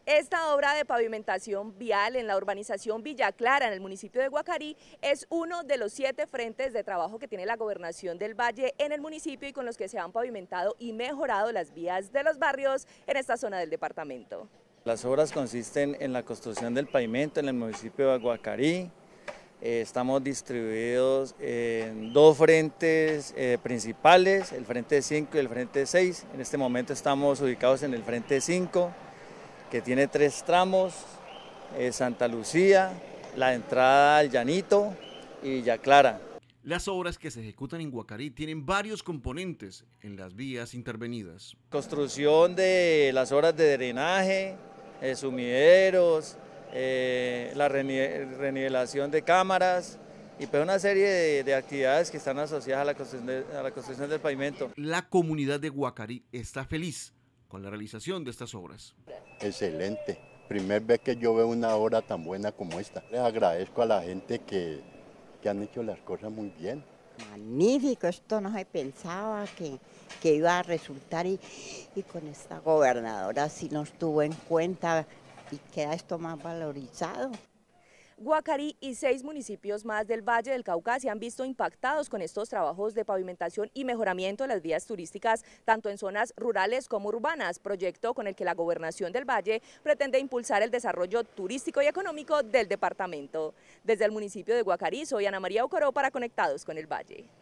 Esta obra de pavimentación vial en la urbanización Villa Clara, en el municipio de Guacarí, es uno de los 7 frentes de trabajo que tiene la Gobernación del Valle en el municipio y con los que se han pavimentado y mejorado las vías de los barrios en esta zona del departamento. Las obras consisten en la construcción del pavimento en el municipio de Guacarí. Estamos distribuidos en 2 frentes principales, el frente 5 y el frente 6. En este momento estamos ubicados en el frente 5, que tiene 3 tramos, Santa Lucía, la entrada al Llanito y Villa Clara. Las obras que se ejecutan en Guacarí tienen varios componentes en las vías intervenidas. Construcción de las obras de drenaje, sumideros, la renivelación de cámaras y pues una serie de actividades que están asociadas a la construcción del pavimento. La comunidad de Guacarí está feliz con la realización de estas obras. Excelente, primer vez que yo veo una obra tan buena como esta. Les agradezco a la gente que han hecho las cosas muy bien. Magnífico, esto no se pensaba que iba a resultar y con esta gobernadora sí nos tuvo en cuenta y queda esto más valorizado. Guacarí y 6 municipios más del Valle del Cauca se han visto impactados con estos trabajos de pavimentación y mejoramiento de las vías turísticas, tanto en zonas rurales como urbanas, proyecto con el que la Gobernación del Valle pretende impulsar el desarrollo turístico y económico del departamento. Desde el municipio de Guacarí, soy Ana María Ocoró para Conectados con el Valle.